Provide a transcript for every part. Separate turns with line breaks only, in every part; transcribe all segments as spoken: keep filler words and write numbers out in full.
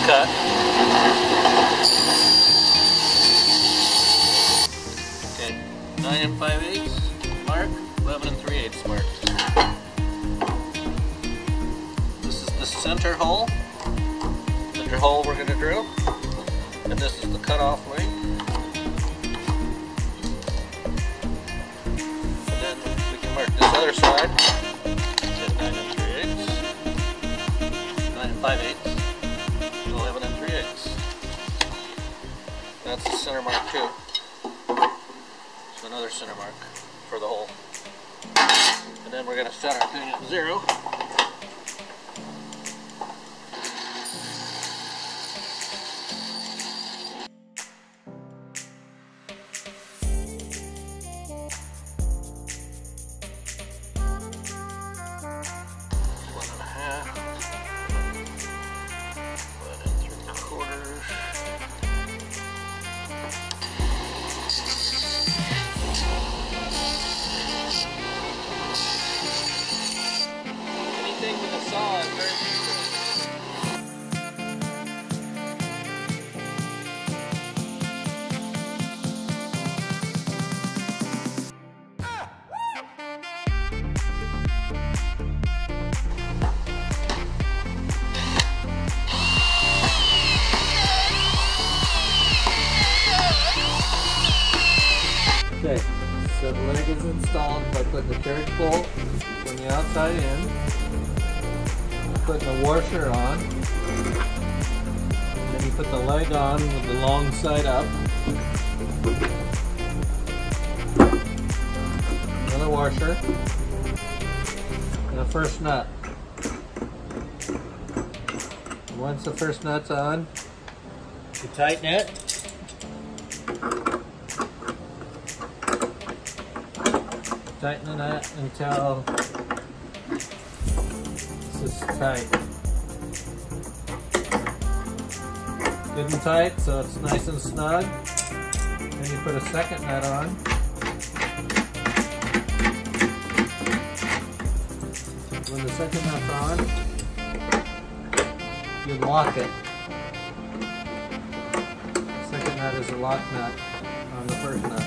cut. Okay, nine and five eighths mark, eleven and three eighths mark. This is the center hole, center hole we're going to drill, and this is the cutoff length. And then we can mark this other side. nine and three eighths, nine and five eighths, eleven and three eighths. That's the center mark too. So another center mark for the hole. And then we're going to set our thing at zero.
Okay, so the leg is installed by putting the carriage bolt from the outside in, putting the washer on, then you put the leg on with the long side up, another washer, and a first nut. And once the first nut's on, you tighten it. Tighten the nut until this is tight. Good and tight, so it's nice and snug. Then you put a second nut on. When the second nut's on, you lock it. The second nut is a lock nut on the first nut.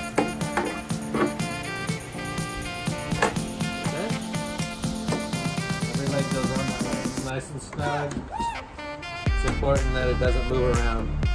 Goes on that way. It's nice and snug. It's important that it doesn't move around.